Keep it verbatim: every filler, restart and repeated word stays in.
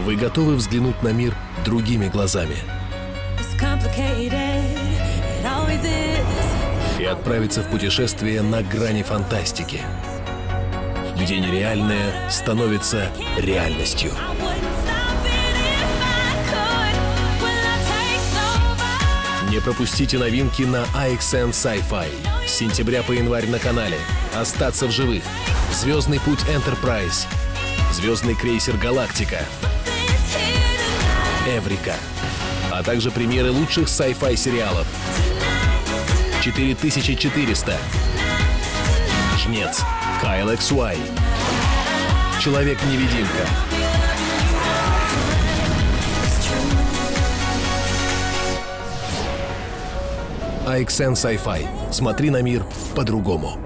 Вы готовы взглянуть на мир другими глазами и отправиться в путешествие на грани фантастики, где нереальное становится реальностью? Не пропустите новинки на эй икс эн Sci-Fi. С сентября по январь на канале «Остаться в живых», «Звездный путь Энтерпрайз», «Звездный крейсер Галактика», «Эврика», а также премьеры лучших sci-fi сериалов: четыре тысячи четыреста, «Жнец», «Кайл икс уай», «Человек-невидимка». эй икс эн Sci-Fi. Смотри на мир по-другому.